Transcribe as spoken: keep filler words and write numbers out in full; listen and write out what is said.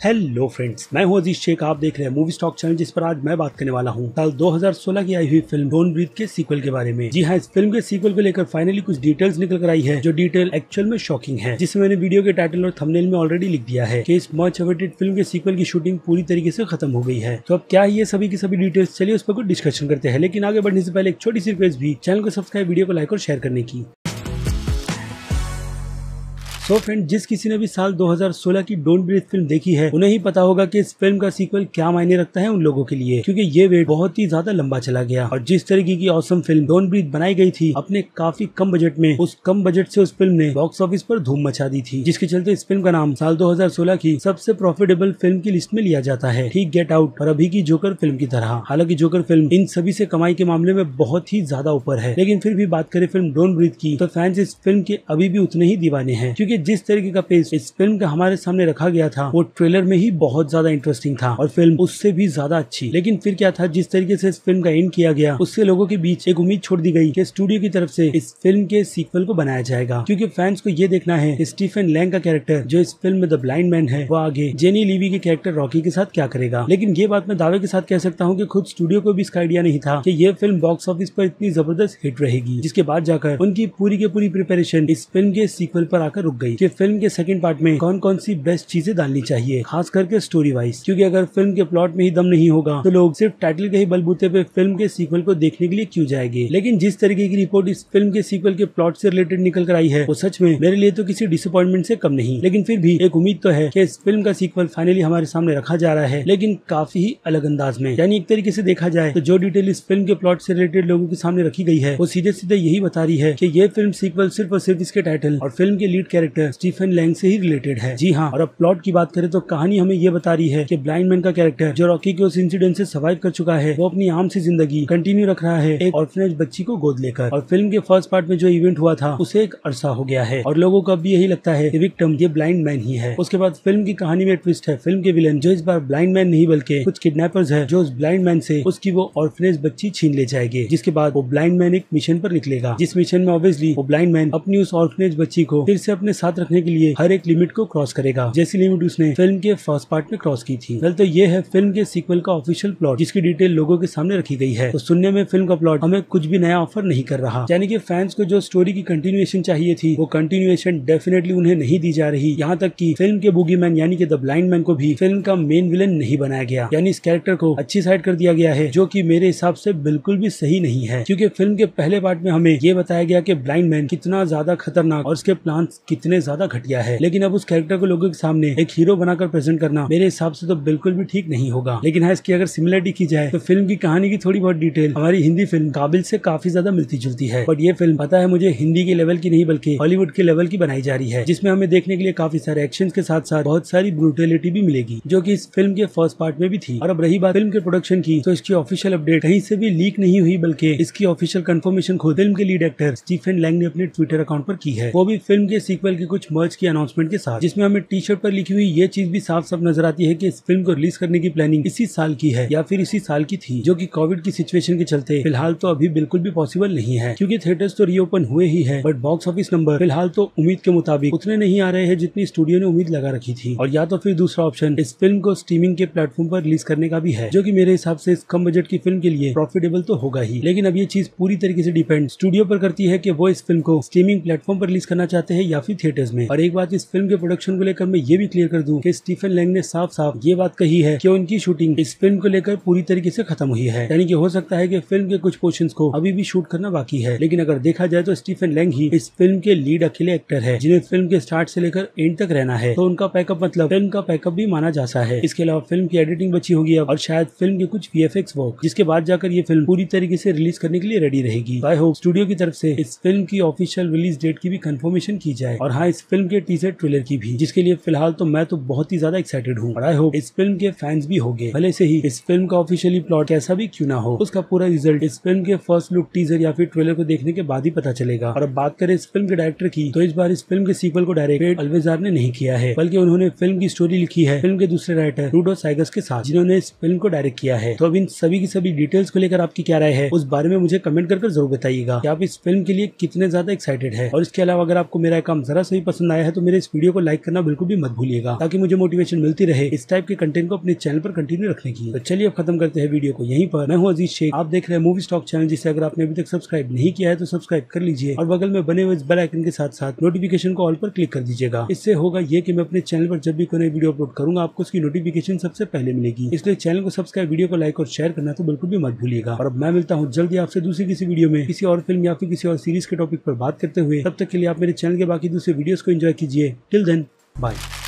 Hello friends, मैं हूं अजीज शेख। आप देख रहे हैं मूवी स्टॉक चैनल, जिस पर आज मैं बात करने वाला हूं साल दो हज़ार सोलह की आई हुई फिल्म डोंट ब्रीथ के सीक्वल के बारे में। जी हां, इस फिल्म के सीक्वल को लेकर फाइनली कुछ डिटेल्स निकल कर आई है, जो डिटेल एक्चुअल में शॉकिंग है, जिसमें मैंने वीडियो के टाइटल और थंबनेल में ऑलरेडी लिख दिया है कि इस मच अवेटेड फिल्म के सीक्वल की शूटिंग पूरी तरीके से खत्म हो गई है। तो अब क्या ये सभी की सभी डिटेल्स, चलिए उस पर कुछ डिस्कशन करते हैं। लेकिन आगे बढ़ने से पहले एक छोटी सी रिक्वेस्ट भी, चैनल को सब्सक्राइब, वीडियो को लाइक और शेयर करने की। सो so फ्रेंड, जिस किसी ने भी साल दो हज़ार सोलह की डोंट ब्रीथ फिल्म देखी है, उन्हें ही पता होगा कि इस फिल्म का सीक्वल क्या मायने रखता है उन लोगों के लिए, क्योंकि ये वेट बहुत ही ज्यादा लंबा चला गया। और जिस तरीके की ऑसम फिल्म डोंट ब्रीथ बनाई गई थी अपने काफी कम बजट में, उस कम बजट से उस फिल्म ने बॉक्स ऑफिस पर धूम मचा दी थी, जिसके चलते इस फिल्म का नाम साल दो हज़ार सोलह की सबसे प्रॉफिटेबल फिल्म की लिस्ट में लिया जाता है, ठीक गेट आउट और अभी की जोकर फिल्म की तरह। हालांकि जोकर फिल्म इन सभी से कमाई के मामले में बहुत ही ज्यादा ऊपर है, लेकिन फिर भी बात करें फिल्म डोंट ब्रीथ की, तो फैंस इस फिल्म के अभी भी उतने ही दीवाने हैं, क्योंकि जिस तरीके का इस फिल्म का हमारे सामने रखा गया था वो ट्रेलर में ही बहुत ज्यादा इंटरेस्टिंग था और फिल्म उससे भी ज्यादा अच्छी। लेकिन फिर क्या था, जिस तरीके से इस फिल्म का एंड किया गया, उससे लोगों के बीच एक उम्मीद छोड़ दी गई कि स्टूडियो की तरफ से इस फिल्म के सीक्वल को बनाया जाएगा, क्योंकि फैंस को ये देखना है कि स्टीफन लैंग का कैरेक्टर जो इस फिल्म में द ब्लाइंड मैन है, वो आगे जेनी लीवी के कैरेक्टर रॉकी के साथ क्या करेगा। लेकिन ये बात मैं दावे के साथ कह सकता हूँ कि खुद स्टूडियो को भी इसका आइडिया नहीं था कि ये फिल्म बॉक्स ऑफिस पर इतनी जबरदस्त हिट रहेगी, जिसके बाद जाकर उनकी पूरी की पूरी प्रिपरेशन इस फिल्म के सीक्वल पर आकर रुक गई कि फिल्म के सेकंड पार्ट में कौन कौन सी बेस्ट चीजें डालनी चाहिए, खास करके स्टोरी वाइज। क्योंकि अगर फिल्म के प्लॉट में ही दम नहीं होगा तो लोग सिर्फ टाइटल के ही बलबूते पे फिल्म के सीक्वल को देखने के लिए क्यों जाएंगे। लेकिन जिस तरीके की रिपोर्ट इस फिल्म के सीक्वल के प्लॉट से रिलेटेड निकल कर आई है, वो सच में मेरे लिए तो किसी डिसअपॉइंटमेंट से कम नहीं। लेकिन फिर भी एक उम्मीद तो है कि इस फिल्म का सीक्वल फाइनली हमारे सामने रखा जा रहा है, लेकिन काफी ही अलग अंदाज में। यानी एक तरीके से देखा जाए तो जो डिटेल इस फिल्म के प्लॉट से रिलेटेड लोगों के सामने रखी गई है, वो सीधे सीधे यही बता रही है कि ये फिल्म सीक्वल सिर्फ और सिर्फ इसके टाइटल और फिल्म के लीड कैरेक्टर स्टीफन लैंग से ही रिलेटेड है। जी हाँ, और अब प्लॉट की बात करें तो कहानी हमें ये बता रही है कि ब्लाइंड मैन का कैरेक्टर जो रॉकी के उस इंसिडेंट से सर्वाइव कर चुका है, वो अपनी आम सी जिंदगी कंटिन्यू रख रहा है एक ऑर्फनेज बच्ची को गोद लेकर। और फिल्म के फर्स्ट पार्ट में जो इवेंट हुआ था उसे एक अरसा हो गया है और लोगों को अब भी यही लगता है कि विक्टिम ये ब्लाइंड मैन ही है। उसके बाद फिल्म की कहानी में ट्विस्ट है, फिल्म के विलन जो इस बार ब्लाइंड मैन नहीं बल्कि कुछ किडनैपर्स है, जो उस ब्लाइंड मैन से उसकी वो ऑर्फनेज बच्ची छीन ले जाएंगे। जिसके बाद वो ब्लाइंड मैन एक मिशन पर निकलेगा, जिस मिशन में ऑब्वियसली वो ब्लाइंड मैन अपनी उस ऑर्फनेज बच्ची को फिर से अपने साथ रखने के लिए हर एक लिमिट को क्रॉस करेगा, जैसी लिमिट उसने फिल्म के फर्स्ट पार्ट में क्रॉस की थी। वेल, तो ये है फिल्म के सीक्वल का ऑफिशियल प्लॉट, जिसकी डिटेल लोगों के सामने रखी गई है। तो सुनने में फिल्म का प्लॉट हमें कुछ भी नया ऑफर नहीं कर रहा, यानी कि फैंस को जो स्टोरी की कंटिन्यूएशन चाहिए थी, वो कंटिन्यूएशन डेफिनेटली उन्हें नहीं दी जा रही। यहाँ तक कि फिल्म के बूगी मैन यानी कि द ब्लाइंड मैन को भी फिल्म का मेन विलन नहीं बनाया गया, यानी इस कैरेक्टर को अच्छी साइड कर दिया गया है, जो कि मेरे हिसाब से बिल्कुल भी सही नहीं है। क्योंकि फिल्म के पहले पार्ट में हमें ये बताया गया कि ब्लाइंड मैन कितना ज्यादा खतरनाक और उसके प्लान कितने ज्यादा घटिया है, लेकिन अब उस कैरेक्टर को लोगों के सामने एक हीरो बनाकर प्रेजेंट करना मेरे हिसाब से तो बिल्कुल भी ठीक नहीं होगा। लेकिन हाँ, इसकी अगर सिमिलरिटी की जाए तो फिल्म की कहानी की थोड़ी बहुत डिटेल हमारी हिंदी फिल्म काबिल से काफी ज्यादा मिलती जुलती है। बट ये फिल्म पता है मुझे हिंदी के लेवल की नहीं बल्कि हॉलीवुड के लेवल की बनाई जा रही है, जिसमें हमें देखने के लिए काफी सारे एक्शन के साथ साथ बहुत सारी ब्रूटलिटी भी मिलेगी, जो कि इस फिल्म के फर्स्ट पार्ट में भी थी। और अब रही बात फिल्म के प्रोडक्शन की, तो इसकी ऑफिशियल अपडेट कहीं से भी लीक नहीं हुई, बल्कि इसकी ऑफिशियल कंफर्मेशन खुद फिल्म के लीड एक्टर स्टीफन लैंग ने अपने ट्विटर अकाउंट पर की है, वो भी फिल्म के सीक्वल के कुछ मर्ज की अनाउंसमेंट के साथ, जिसमें हमें टी शर्ट पर लिखी हुई ये चीज भी साफ साफ नजर आती है कि इस फिल्म को रिलीज करने की प्लानिंग इसी साल की है या फिर इसी साल की थी, जो कि कोविड की सिचुएशन के चलते फिलहाल तो अभी बिल्कुल भी पॉसिबल नहीं है, क्योंकि थिएटर्स तो रीओपन हुए ही है, बट बॉक्स ऑफिस नंबर फिलहाल तो उम्मीद के मुताबिक उतने नहीं आ रहे हैं जितनी स्टूडियो ने उम्मीद लगा रखी थी। और या तो फिर दूसरा ऑप्शन इस फिल्म को स्ट्रीमिंग के प्लेटफॉर्म पर रिलीज करने का भी है, जो कि मेरे हिसाब से इस कम बजट की फिल्म के लिए प्रॉफिटेबल तो होगा ही। लेकिन अब ये चीज पूरी तरीके से डिपेंड स्टूडियो पर करती है कि वो इस फिल्म को स्ट्रीमिंग प्लेटफॉर्म पर रिलीज करना चाहते हैं या फिर थिएटर्स में। और एक बात इस फिल्म के प्रोडक्शन को लेकर मैं ये भी क्लियर कर दूं कि स्टीफन लैंग ने साफ साफ ये बात कही है कि उनकी शूटिंग इस फिल्म को लेकर पूरी तरीके से खत्म हुई है, यानी कि हो सकता है कि फिल्म के कुछ पोर्शंस को अभी भी शूट करना बाकी है। लेकिन अगर देखा जाए तो स्टीफन लैंग ही इस फिल्म के लीड अकेले एक्टर है, जिन्हें फिल्म के स्टार्ट से लेकर एंड तक रहना है, तो उनका पैकअप मतलब फिल्म का पैकअप भी माना जाता है। इसके अलावा फिल्म की एडिटिंग बची होगी अब, और शायद फिल्म के कुछ वीएफएक्स वर्क, जिसके बाद जाकर ये फिल्म पूरी तरीके से रिलीज करने के लिए रेडी रहेगी। आई होप स्टूडियो की तरफ से इस फिल्म की ऑफिशियल रिलीज डेट की भी कंफर्मेशन की जाए, और हाँ, इस फिल्म के टीजर ट्रेलर की भी, जिसके लिए फिलहाल तो मैं तो बहुत ही ज्यादा एक्साइटेड हूँ। और आई होप इस फिल्म के फैंस भी होंगे, भले से ही इस फिल्म का ऑफिशियली प्लॉट कैसा भी क्यों ना हो, उसका पूरा रिजल्ट इस फिल्म के फर्स्ट लुक टीजर या फिर ट्रेलर को देखने के बाद ही पता चलेगा। और अब बात करें इस फिल्म के डायरेक्टर की, तो इस बार इस फिल्म के सीक्वल को डायरेक्ट अल्वेजार ने नहीं किया है, बल्कि उन्होंने फिल्म की स्टोरी लिखी है फिल्म के दूसरे राइटर रूडो साइगस के साथ, जिन्होंने इस फिल्म को डायरेक्ट किया है। तो अब इन सभी की सभी डिटेल्स को लेकर आपकी क्या राय है, उस बारे में मुझे कमेंट कर जरूर बताइएगा कि आप इस फिल्म के लिए कितने ज्यादा एक्साइटेड है। और इसके अलावा अगर आपको मेरा काम जरा सभी पसंद आया है तो मेरे इस वीडियो को लाइक करना बिल्कुल भी मत भूलिएगा, ताकि मुझे मोटिवेशन मिलती रहे इस टाइप के कंटेंट को अपने चैनल पर कंटिन्यू रखने की। तो चलिए अब खत्म करते हैं वीडियो को यहीं पर। मैं हूं अजीज शेख, आप देख रहे हैं मूवी स्टॉक चैनल, जिसे अगर आपने अभी तक सब्सक्राइब नहीं किया है तो सब्सक्राइब कर लीजिए और बगल में बने हुए इस बेल आइकन के साथ साथ नोटिफिकेशन को ऑल पर क्लिक कर दीजिएगा। इससे होगा ये कि मैं अपने चैनल पर जब भी कोई नई वीडियो अपलोड करूंगा आपको उसकी नोटिफिकेशन सबसे पहले मिलेगी। इसलिए चैनल को सब्सक्राइब, वीडियो को लाइक और शेयर करना तो बिल्कुल भी मत भूलिएगा। और अब मैं मिलता हूँ जल्दी आपसे दूसरी किसी वीडियो में किसी और फिल्म या फिर किसी और सीरीज के टॉपिक पर बात करते हुए। तब तक के लिए आप मेरे चैनल के बाकी दूसरे वीडियोस को एंजॉय कीजिए। Till then, bye.